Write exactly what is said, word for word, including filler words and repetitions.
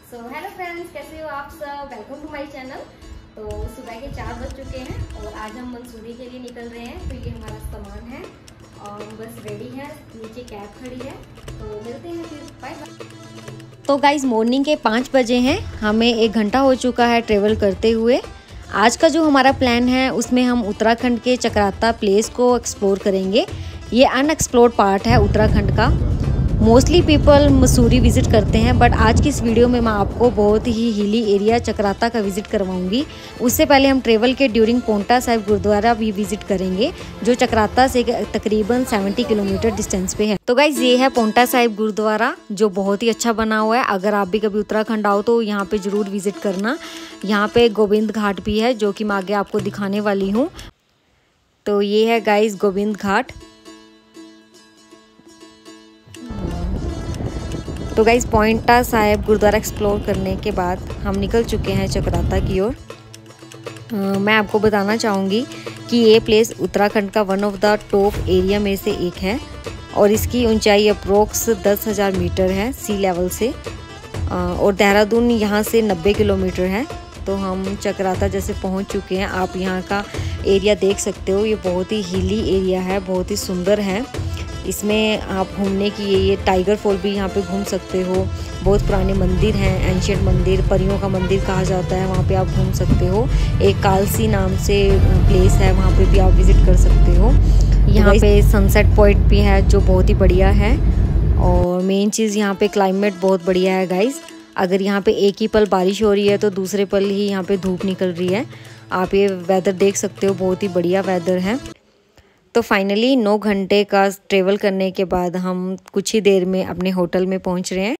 So hello friends, कैसे हो आप सब। Welcome to my channel. तो सुबह के चार बज चुके हैं और आज हम मंसूरी के लिए निकल रहे हैं। तो ये हमारा सामान है और बस रेडी है, नीचे कैब खड़ी है। तो मिलते हैं फिर, बाय बाय। तो गाइज मॉर्निंग के पाँच बजे हैं, हमें एक घंटा हो चुका है ट्रेवल करते हुए। आज का जो हमारा प्लान है उसमें हम उत्तराखंड के चक्राता प्लेस को एक्सप्लोर करेंगे। ये अनएक्सप्लोर्ड पार्ट है उत्तराखंड का। मोस्टली पीपल मसूरी विज़िट करते हैं, बट आज की इस वीडियो में मैं आपको बहुत ही हिली एरिया चक्राता का विज़िट करवाऊंगी। उससे पहले हम ट्रेवल के ड्यूरिंग पोंटा साहिब गुरुद्वारा भी विज़िट करेंगे, जो चक्राता से तकरीबन सत्तर किलोमीटर डिस्टेंस पे है। तो गाइज ये है पोंटा साहिब गुरुद्वारा, जो बहुत ही अच्छा बना हुआ है। अगर आप भी कभी उत्तराखंड आओ तो यहाँ पे ज़रूर विज़िट करना। यहाँ पे गोविंद घाट भी है, जो कि मैं आगे आपको दिखाने वाली हूँ। तो ये है गाइज गोविंद घाट। तो गाइज पोंटा साहिब गुरुद्वारा एक्सप्लोर करने के बाद हम निकल चुके हैं चक्राता की ओर। मैं आपको बताना चाहूँगी कि ये प्लेस उत्तराखंड का one of the top area में से एक है और इसकी ऊंचाई अप्रोक्स दस हज़ार मीटर है सी लेवल से, और देहरादून यहाँ से नब्बे किलोमीटर है। तो हम चक्राता जैसे पहुँच चुके हैं। आप यहाँ का एरिया देख सकते हो, ये बहुत ही हिली एरिया है, बहुत ही सुंदर है। इसमें आप घूमने की ये टाइगर फॉल भी यहाँ पे घूम सकते हो। बहुत पुराने मंदिर हैं, एंशियंट मंदिर, परियों का मंदिर कहा जाता है, वहाँ पे आप घूम सकते हो। एक कालसी नाम से प्लेस है, वहाँ पे भी आप विज़िट कर सकते हो। यहाँ पे सनसेट पॉइंट भी है जो बहुत ही बढ़िया है। और मेन चीज़ यहाँ पे क्लाइमेट बहुत बढ़िया है गाइज़। अगर यहाँ पे एक ही पल बारिश हो रही है तो दूसरे पल ही यहाँ पे धूप निकल रही है। आप ये वेदर देख सकते हो, बहुत ही बढ़िया वेदर है। तो फाइनली नौ घंटे का ट्रेवल करने के बाद हम कुछ ही देर में अपने होटल में पहुंच रहे हैं।